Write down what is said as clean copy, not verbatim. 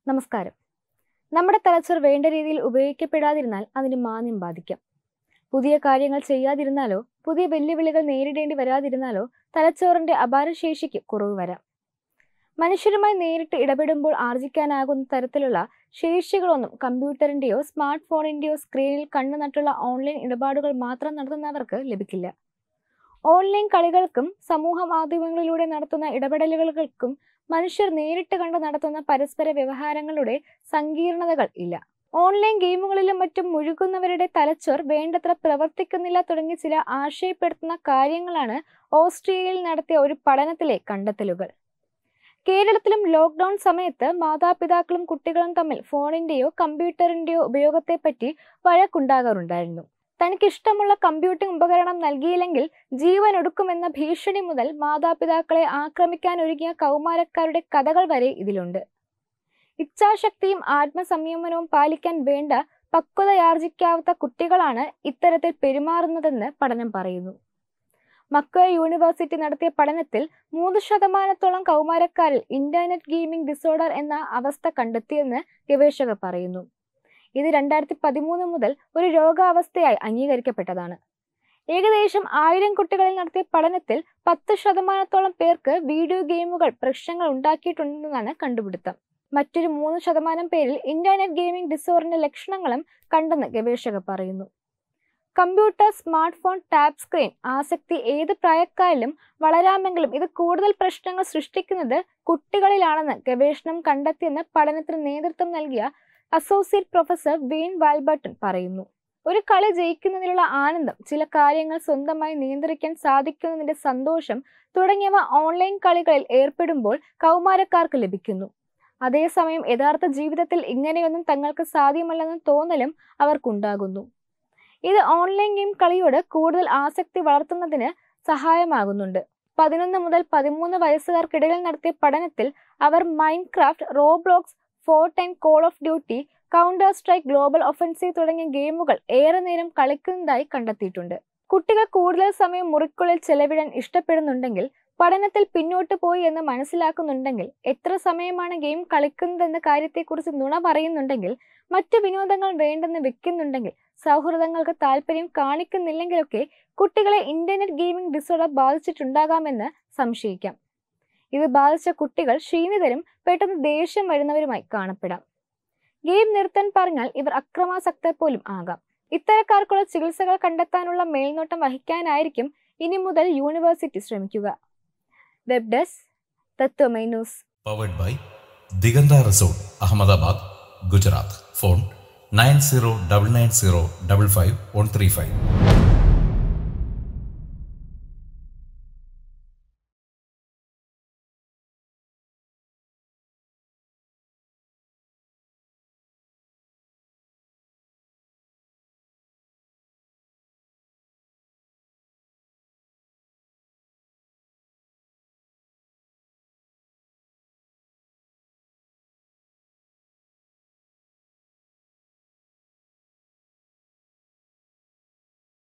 നമസ്കാരം. നമ്മുടെ തലച്ചോർ വേണ്ട രീതിയിൽ ഉപയോഗിക്കപ്പെടാതിരുന്നാൽ അതിന് മാന്ദ്യം ബാധിക്കാം. പുതിയ കാര്യങ്ങൾ ചെയ്യാതിരുന്നാലോ പുതിയ വെല്ലുവിളികൾ നേരിടേണ്ടി വരാതിരുന്നാലോ തലച്ചോറിന്റെ അപാരശേഷിക്ക് കുറവ് വരാം. മനുഷ്യരുമായി നേരിട്ട് ഇടപെടുമ്പോൾ ആർജിക്കാനാകുന്ന തരത്തിലുള്ള ശേഷികളൊന്നും കമ്പ്യൂട്ടറിന്റെയോ സ്മാർട്ട് ഫോണിന്റെയോ സ്ക്രീനിൽ കണ്ണു നട്ടുള്ള ഓൺലൈൻ ഇടപാടുകൾ മാത്രം നടത്തുന്നവർക്ക് ലഭിക്കില്ല. ഓൺലൈൻ കളികൾക്കും സമൂഹ മാധ്യമങ്ങളിലൂടെ നടത്തുന്ന ഇടപെടലുകൾക്കും മനുഷ്യർ നേരിട്ട് കണ്ട് നടത്തുന്ന പരസ്പര വ്യവഹാരങ്ങളുടെ സങ്കീർണതകൾ ഇല്ല. ഓൺലൈൻ ഗെയിമുകളിലും മറ്റും മുഴുകുന്നവരുടെ തലച്ചോർ വേണ്ടത്ര പ്രവർത്തിക്കുന്നില്ല തുടങ്ങി ചില ആശയപ്പെടുത്തുന്ന കാര്യങ്ങളാണ് ഓസ്ട്രേലിയയിൽ നടത്തിയ ഒരു പഠനത്തിലെ കണ്ടെത്തലുകൾ. കേരളത്തിലും ലോക്ക്ഡൌൺ സമയത്ത് മാതാപിതാക്കളും കുട്ടികളും തമ്മിൽ ഫോണിന്റെയോ കമ്പ്യൂട്ടറിന്റെയോ ഉപയോഗത്തെപ്പറ്റി വഴക്കുണ്ടാകാറുണ്ടായിരുന്നു. തനിക്കിഷ്ടമുള്ള കമ്പ്യൂട്ടിംഗ് ഉപകരണം നൽകിയില്ലെങ്കിൽ ജീവൻ ഒടുക്കുമെന്ന ഭീഷണി മുതൽ മാതാപിതാക്കളെ ആക്രമിക്കാനൊരുങ്ങിയ കൗമാരക്കാരുടെ കഥകൾ വരെ ഇതിലുണ്ട്. ഇച്ഛാശക്തിയും ആത്മസംയമനവും പാലിക്കാൻ വേണ്ട പക്വതയാർജിക്കാത്ത കുട്ടികളാണ് ഇത്തരത്തിൽ പെരുമാറുന്നതെന്ന് പഠനം പറയുന്നു. മക്വയർ യൂണിവേഴ്സിറ്റി നടത്തിയ പഠനത്തിൽ 3% കൗമാരക്കാരിൽ ഇന്റർനെറ്റ് ഗെയിമിംഗ് ഡിസോർഡർ എന്ന അവസ്ഥ കണ്ടെത്തിയെന്ന് ഗവേഷകർ പറയുന്നു. ഇത് 2013 മുതൽ ഒരു രോഗാവസ്ഥയായി അംഗീകരിക്കപ്പെട്ടതാണ്. ഏകദേശം 1000 കുട്ടികളിൽ നടത്തിയ പഠനത്തിൽ 10% പേർക്ക് വീഡിയോ ഗെയിമുകൾ പ്രശ്നങ്ങൾ ഉണ്ടാക്കിയിട്ടുണ്ടെന്നാണ് കണ്ടുപിടുത്തം. മറ്റൊരു 3% പേരിൽ ഇന്റർനെറ്റ് ഗെയിമിംഗ് ഡിസോർഡറിന്റെ ലക്ഷണങ്ങളും കണ്ടെന്ന് ഗവേഷകർ പറയുന്നു. Computer, smart phone, tab screen ആസക്തി ഏത് പ്രായക്കാരിലും വളരാമെങ്കിലും ഇത് കൂടുതൽ പ്രശ്നങ്ങൾ സൃഷ്ടിക്കുന്നത് കുട്ടികളിലാണെന്ന് ഗവേഷണം കണ്ടെത്തിയെന്ന് പഠനത്തിന് നേതൃത്വം നൽകിയ അസോസിയേറ്റ് പ്രൊഫസർ വെയിൻ വാൽബർട്ടൺ പറയുന്നു. ഒരു കളി ജയിക്കുന്നതിലുള്ള ആനന്ദം, ചില കാര്യങ്ങൾ സ്വന്തമായി നിയന്ത്രിക്കാൻ സാധിക്കുന്നതിന്റെ സന്തോഷം തുടങ്ങിയവ ഓൺലൈൻ കളികളിൽ ഏർപ്പെടുമ്പോൾ കൗമാരക്കാർക്ക് ലഭിക്കുന്നു. അതേസമയം യഥാർത്ഥ ജീവിതത്തിൽ ഇങ്ങനെയൊന്നും തങ്ങൾക്ക് സാധ്യമല്ലെന്ന തോന്നലും അവർക്കുണ്ടാകുന്നു. ഇത് ഓൺലൈൻ ഗെയിം കളിയോട് കൂടുതൽ ആസക്തി വളർത്തുന്നതിന് സഹായമാകുന്നുണ്ട്. 11 മുതൽ 13 വയസ്സുകാർക്കിടയിൽ നടത്തിയ പഠനത്തിൽ അവർ Minecraft, Roblox, Fortnite, Call of Duty, Counter Strike, Global Offensive തുടങ്ങിയ ഗെയിമുകൾ ഏറെ നേരം കളിക്കുന്നതായി കണ്ടെത്തിയിട്ടുണ്ട്. കുട്ടികൾ കൂടുതൽ സമയം മുറിക്കുള്ളിൽ ചെലവിടാൻ ഇഷ്ടപ്പെടുന്നുണ്ടെങ്കിൽ, പഠനത്തിൽ പിന്നോട്ട് പോയി എന്ന് മനസ്സിലാക്കുന്നുണ്ടെങ്കിൽ, എത്ര സമയമാണ് ഗെയിം കളിക്കുന്നതെന്ന കാര്യത്തെക്കുറിച്ച് നുണ പറയുന്നുണ്ടെങ്കിൽ, മറ്റു വിനോദങ്ങൾ വേണ്ടെന്ന് വെക്കുന്നുണ്ടെങ്കിൽ, സൗഹൃദങ്ങൾക്ക് താല്പര്യം കാണിക്കുന്നില്ലെങ്കിലൊക്കെ കുട്ടികളെ ഇന്റർനെറ്റ് ഗെയിമിംഗ് ഡിസോർഡർ ബാധിച്ചിട്ടുണ്ടാകാമെന്ന് സംശയിക്കാം. ഇത് ബാധിച്ച കുട്ടികൾ ക്ഷീണിതരും പെട്ടെന്ന് ദേഷ്യം വരുന്നവരുമായി കാണപ്പെടാം. ഗെയിം നിർത്താൻ പറഞ്ഞാൽ ഇവർ അക്രമാസക്തർ പോലും ആകാം. ഇത്തരക്കാർക്കുള്ള ചികിത്സകൾ കണ്ടെത്താനുള്ള മേൽനോട്ടം വഹിക്കാനായിരിക്കും ഇനി മുതൽ യൂണിവേഴ്സിറ്റി ശ്രമിക്കുക. Web desk, Tatvamay news. Powered by Diganta resort, Ahmedabad, Gujarat. Phone 9099055135.